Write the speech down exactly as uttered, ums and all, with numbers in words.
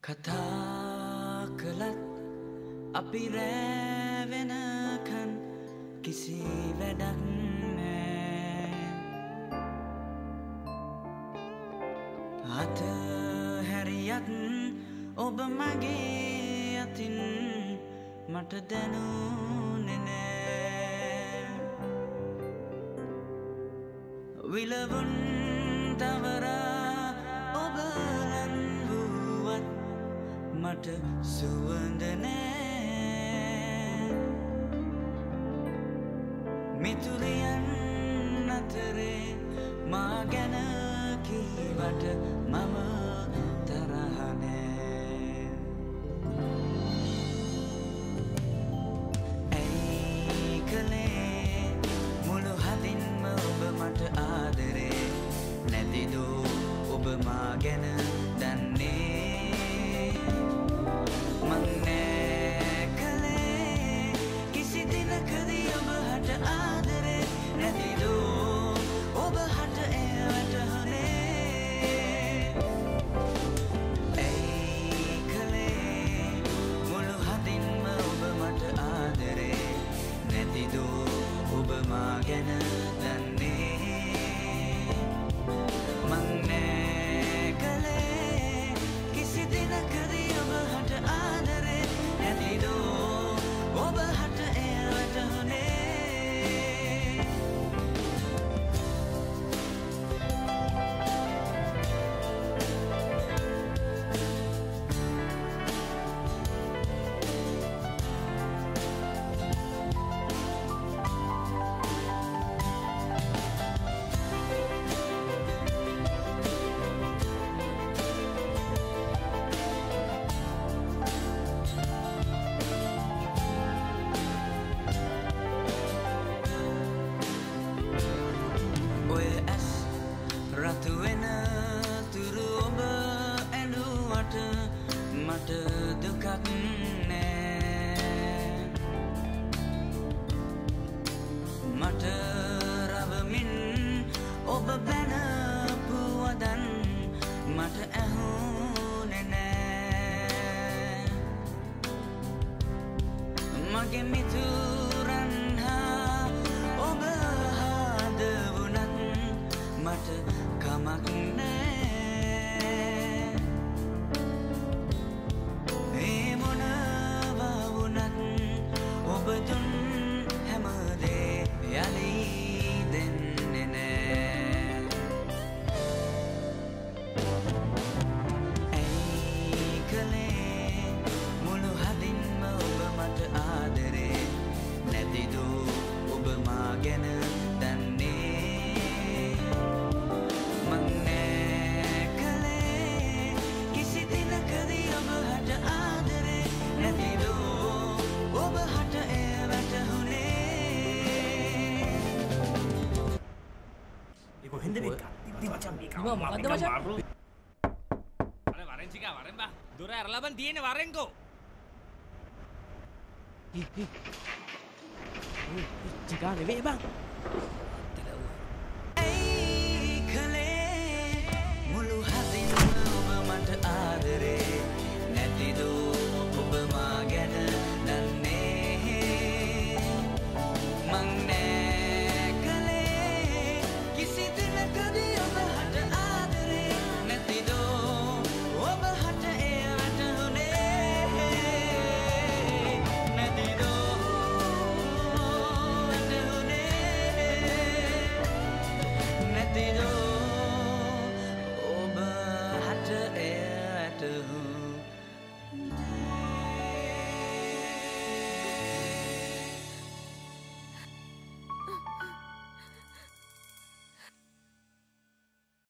කතා කළත් අපි රැවෙනකන් කිසි වැඩක් නෑ. අත හැරියත් ඔබ මගේ අතින් මට දැනුනේ නෑ. විලවුන් තවරා ඔබ ලන් වුවත් මට සුවඳ නෑ. මිතුරියන් අතරේ මා ගැන කීවට මම තරහ නෑ. ඇයි කලේ මුළු හදින්ම ඔබ මට ආදරේ නැතිදෝ ඔබ මා ගැන දන්නේ. මං නෑ කලේ කිසි දිනකදී ඔබ හට ආදරේ නැතිදෝ ඔබ හට එය වැටහුනේ. ඇයි කලේ මුළු හදින්ම ඔබ මට ආදරේ නැතිදෝ ඔබ මා ගැන දන්නේ. මං නෑ කලේ කිසි දිනකදී ඔබ හට ආදරේ නැතිදෝ ඔබ හට එය වැටහුනේ. රතු වෙන තුරු ඔබ ඇඬුවට මට දුකක් නෑ. මට රවමින් ඔබ බැනපු වදන් මට ඇහුනේ නෑ. මගේ මිතුරන් හා ඔබ හදවුණත් මට කමක් නෑ. ඒ මොනවා වුණත් ඔබ දුන් හැමදේ යලි දෙන්නේ නෑ. ඇයි කලේ මුළු හදින්ම ඔබ මට ආදරේ නැතිදෝ ඔබ මා ගැන දන්නේ. මං නෑ කලේ කිසි දිනකදී ඔබ හට ආදරේ නැතිදෝ ඔබ හට එය වැටහුනේ. ඒක හෙන්ද මේක ඉති මචං මේක මොකද්ද මචං? අර වරෙන් චිකා වරෙන් බා දොර ඇරලා බන් තියෙන්නේ වරෙන්කෝ. චිකා නෙවෙයි බං.